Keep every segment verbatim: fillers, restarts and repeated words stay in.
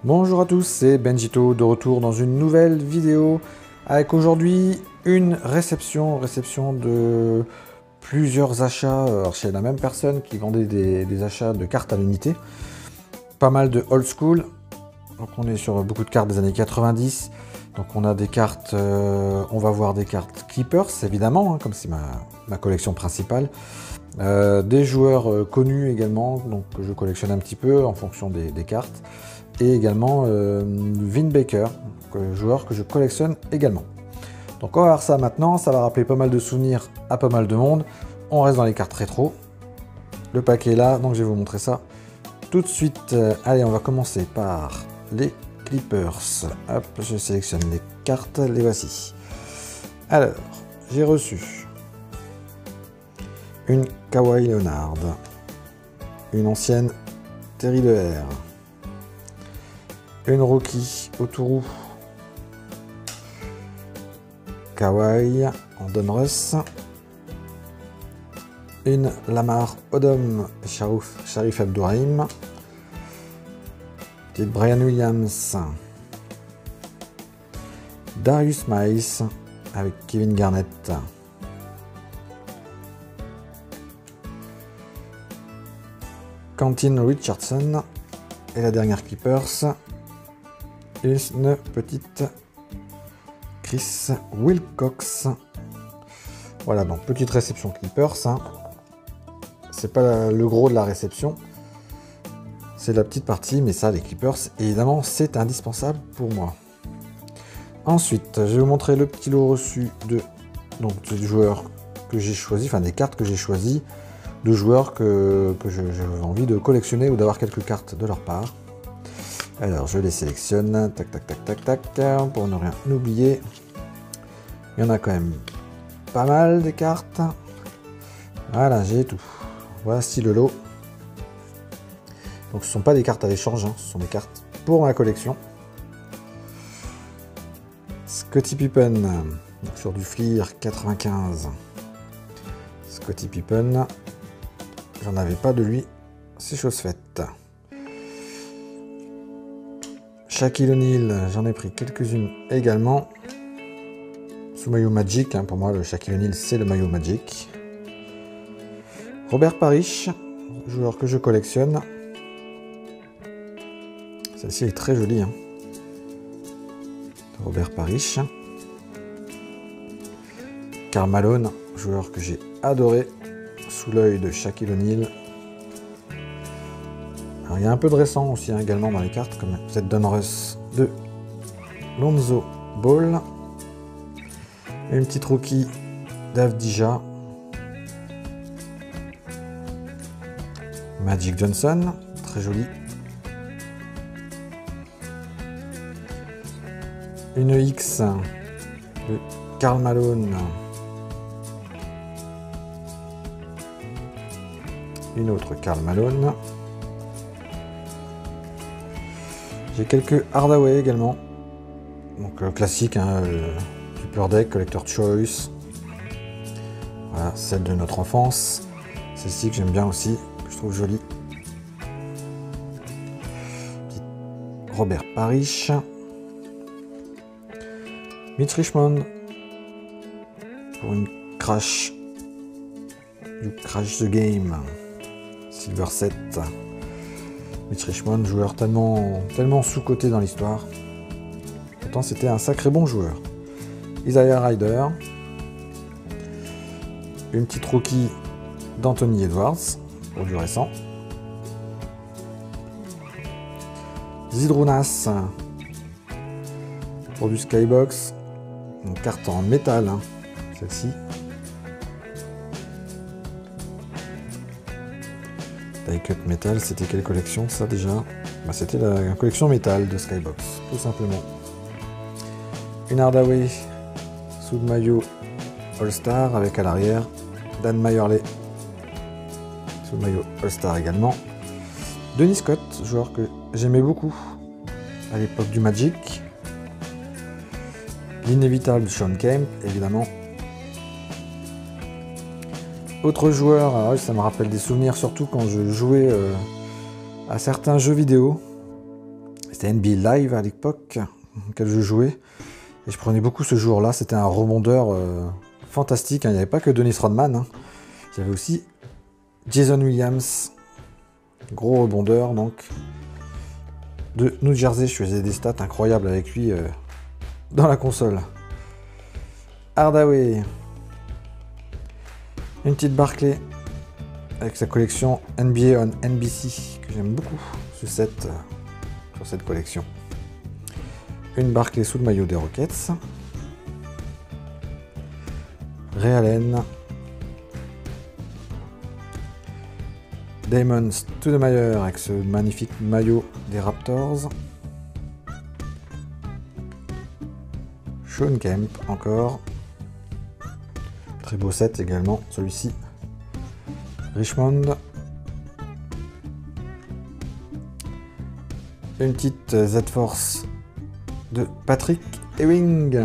Bonjour à tous, c'est Benjito de retour dans une nouvelle vidéo avec aujourd'hui une réception, réception de plusieurs achats alors chez la même personne qui vendait des, des achats de cartes à l'unité. Pas mal de old school, donc on est sur beaucoup de cartes des années quatre-vingt-dix, donc on a des cartes, euh, on va voir des cartes Keepers évidemment, hein, comme c'est ma, ma collection principale. Euh, des joueurs euh, connus également, donc que je collectionne un petit peu en fonction des, des cartes. Et également euh, Vin Baker, que, joueur que je collectionne également. Donc on va voir ça maintenant, ça va rappeler pas mal de souvenirs à pas mal de monde. On reste dans les cartes rétro. Le paquet est là, donc je vais vous montrer ça tout de suite. Euh, allez, on va commencer par les Clippers. Hop, je sélectionne les cartes, les voici. Alors, j'ai reçu une Kawhi Leonard, une ancienne Terry Leher, une rookie Oturu, Kawhi en Donruss, une Lamar Odom et Sharif, Sharif Abdourahim, petite Brian Williams, Darius Miles avec Kevin Garnett, Quentin Richardson et la dernière Clippers, une petite Chris Wilcox. Voilà, donc petite réception Clippers. Hein. C'est pas le gros de la réception, c'est la petite partie, mais ça, les Clippers, évidemment, c'est indispensable pour moi. Ensuite, je vais vous montrer le petit lot reçu de donc des joueurs que j'ai choisi, enfin des cartes que j'ai choisies, de joueurs que, que j'ai envie de collectionner ou d'avoir quelques cartes de leur part. Alors je les sélectionne, tac tac tac tac tac, pour ne rien oublier. Il y en a quand même pas mal des cartes. Voilà, j'ai tout. Voici le lot. Donc ce ne sont pas des cartes à l'échange, hein, ce sont des cartes pour ma collection. Scottie Pippen, donc sur du Fleer quatre-vingt-quinze. Scottie Pippen, j'en avais pas de lui, c'est chose faite. Shaquille O'Neal, j'en ai pris quelques-unes également. Sous maillot Magic, hein, pour moi le Shaquille O'Neal c'est le maillot Magic. Robert Parrish, joueur que je collectionne. Celle-ci est très jolie. Hein. Robert Parrish. Karl Malone, joueur que j'ai adoré, sous l'œil de Shaquille O'Neal. Alors, il y a un peu de récent aussi hein, également dans les cartes, comme cette Donruss de Lonzo Ball. Et une petite rookie d'Avdija. Magic Johnson, très joli. Une X de Karl Malone. Une autre Karl Malone. J'ai quelques Hardaway également, donc euh, classique, hein, euh, Super Deck, Collector Choice. Voilà, celle de notre enfance. Celle-ci que j'aime bien aussi, que je trouve jolie. Robert Parrish. Mitch Richmond pour une Crash du Crash the Game Silver sept. Mitch Richmond, joueur tellement, tellement sous-coté dans l'histoire. Pourtant, c'était un sacré bon joueur. Isaiah Ryder. Une petite rookie d'Anthony Edwards, pour du récent. Zydrunas, pour du Skybox. Une carte en métal, hein, celle-ci. Die Cut Metal, c'était quelle collection ça déjà? Bah, c'était la collection métal de Skybox, tout simplement. Une Hardaway sous le maillot All-Star avec à l'arrière Dan Mayerley sous le maillot All-Star également. Denis Scott, joueur que j'aimais beaucoup à l'époque du Magic. L'inévitable Sean Kemp, évidemment. Autre joueur, alors ça me rappelle des souvenirs, surtout quand je jouais euh, à certains jeux vidéo. c'était N B A Live à l'époque, auquel je jouais. Et je prenais beaucoup ce joueur-là, c'était un rebondeur euh, fantastique, hein. Il n'y avait pas que Dennis Rodman, hein. Il y avait aussi Jason Williams, gros rebondeur donc. De New Jersey, je faisais des stats incroyables avec lui euh, dans la console. Hardaway. Une petite Barclay avec sa collection N B A on N B C que j'aime beaucoup ce set, euh, sur cette collection. Une Barclay sous le maillot des Rockets. Ray Allen. Damon Stoudemire avec ce magnifique maillot des Raptors. Shawn Kemp encore. Très beau set également celui-ci. Richmond. Une petite Z-Force de Patrick Ewing.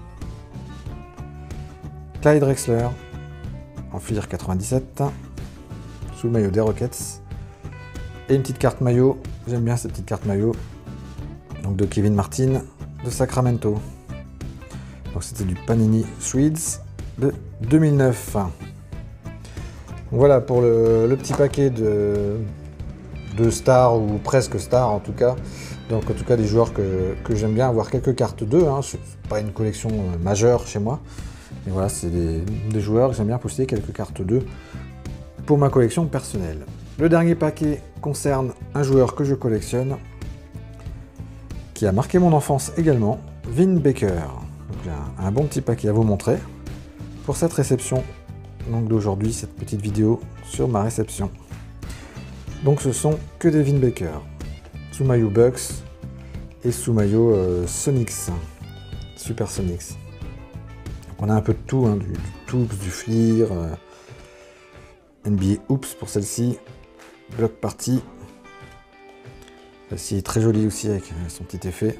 Clyde Drexler en Fleer quatre-vingt-dix-sept. Sous le maillot des Rockets. Et une petite carte maillot. J'aime bien cette petite carte maillot. Donc de Kevin Martin de Sacramento. Donc c'était du Panini Swedes de deux mille neuf. Voilà pour le, le petit paquet de, de stars, ou presque stars en tout cas. Donc en tout cas des joueurs que, que j'aime bien, avoir quelques cartes d'eux, hein. C'est pas une collection majeure chez moi. Mais voilà, c'est des, des joueurs que j'aime bien posséder quelques cartes d'eux pour ma collection personnelle. Le dernier paquet concerne un joueur que je collectionne, qui a marqué mon enfance également, Vin Baker. Donc j'ai un, un bon petit paquet à vous montrer pour cette réception donc d'aujourd'hui, cette petite vidéo sur ma réception. Donc ce sont que des Vin Baker, sous maillot Bucks et sous maillot euh, Sonics, Super Sonics. Donc on a un peu de tout, hein, du, du Toops, du Fleer, euh, N B A Oops pour celle-ci, Block Party. Celle-ci est très jolie aussi avec son petit effet.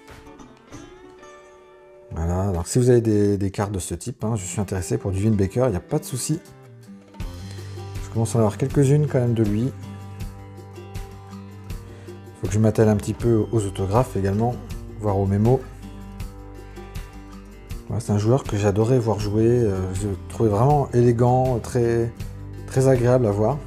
Voilà, alors si vous avez des, des cartes de ce type, hein, je suis intéressé pour du Vin Baker, il n'y a pas de souci. Je commence à en avoir quelques-unes quand même de lui. Il faut que je m'attelle un petit peu aux autographes également, voire aux mémos. Voilà, c'est un joueur que j'adorais voir jouer, euh, je le trouvais vraiment élégant, très, très agréable à voir.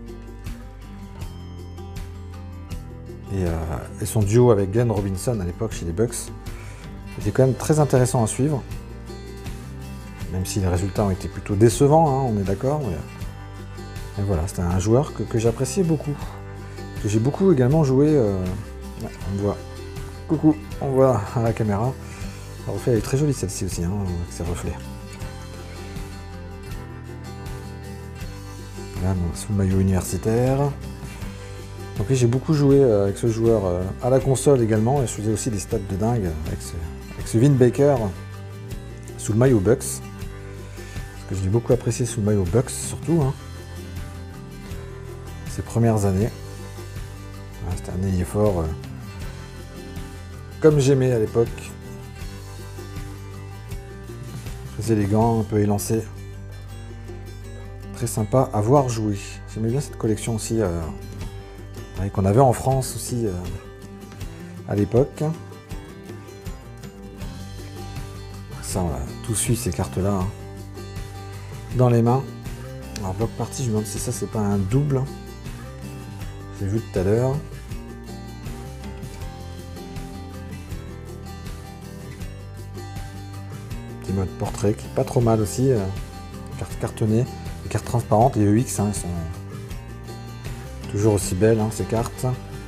Et, euh, et son duo avec Glenn Robinson à l'époque chez les Bucks, c'était quand même très intéressant à suivre. Même si les résultats ont été plutôt décevants, hein, on est d'accord. Mais, mais voilà, c'était un joueur que, que j'appréciais beaucoup. Que j'ai beaucoup également joué. Euh, ouais, on voit. Coucou, on voit à la caméra. La reflet, elle est très jolie celle-ci aussi, hein, avec ses reflets. Là, sous le maillot universitaire. Donc oui, j'ai beaucoup joué avec ce joueur à la console également, et je faisais aussi des stats de dingue avec ce, avec ce Vin Baker sous le maillot Bucks. Parce que j'ai beaucoup apprécié sous le maillot Bucks surtout, hein, ces premières années. C'était un ailier fort, euh, comme j'aimais à l'époque. Très élégant, un peu élancé. Très sympa à voir jouer. J'aimais bien cette collection aussi. Euh, qu'on avait en France aussi euh, à l'époque. Ça, on a tout suit ces cartes-là hein, dans les mains. Alors, bloc party, je me demande si ça, c'est pas un double. J'ai vu tout à l'heure. Petit mode portrait qui est pas trop mal aussi. Euh, carte cartonnée, les cartes transparentes, les E X, hein, elles sont toujours aussi belles, hein, ces cartes.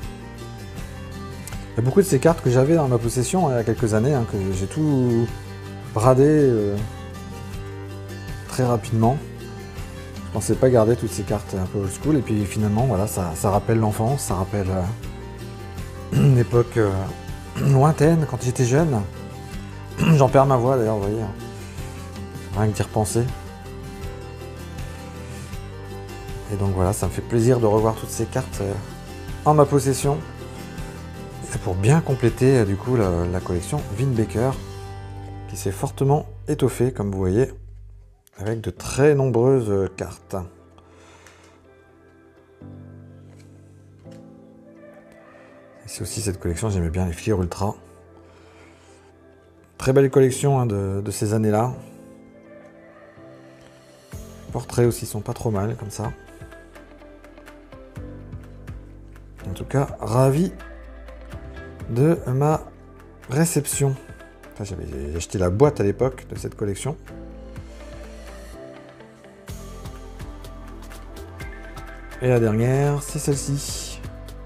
Il y a beaucoup de ces cartes que j'avais dans ma possession hein, il y a quelques années, hein, que j'ai tout bradé euh, très rapidement. Je pensais pas garder toutes ces cartes un peu old school, et puis finalement, voilà, ça, ça rappelle l'enfance, ça rappelle euh, une époque euh, lointaine, quand j'étais jeune. J'en perds ma voix d'ailleurs, vous voyez. Rien que d'y repenser. Et donc voilà, ça me fait plaisir de revoir toutes ces cartes euh, en ma possession. Et pour bien compléter euh, du coup la, la collection Vin Baker, qui s'est fortement étoffée, comme vous voyez, avec de très nombreuses euh, cartes. C'est aussi cette collection, j'aimais bien les Fleer Ultra. Très belle collection hein, de, de ces années-là. Les portraits aussi sont pas trop mal comme ça. En tout cas, ravi de ma réception. Enfin, j'avais acheté la boîte à l'époque de cette collection. Et la dernière, c'est celle-ci.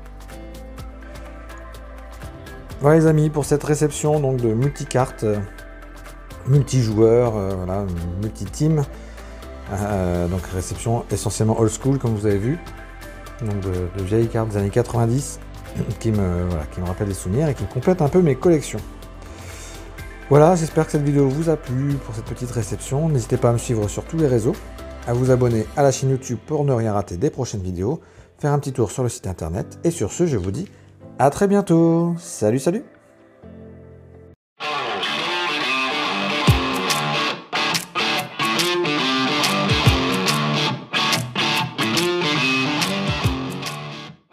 Voilà les amis, pour cette réception donc de multicartes, euh, multijoueurs, euh, voilà, multi-team. Euh, donc réception essentiellement old school comme vous avez vu. Donc de, de vieilles cartes des années quatre-vingt-dix qui me, voilà, qui me rappellent des souvenirs et qui complètent un peu mes collections. Voilà, j'espère que cette vidéo vous a plu pour cette petite réception. N'hésitez pas à me suivre sur tous les réseaux, à vous abonner à la chaîne YouTube pour ne rien rater des prochaines vidéos, faire un petit tour sur le site internet. Et sur ce, je vous dis à très bientôt. Salut, salut!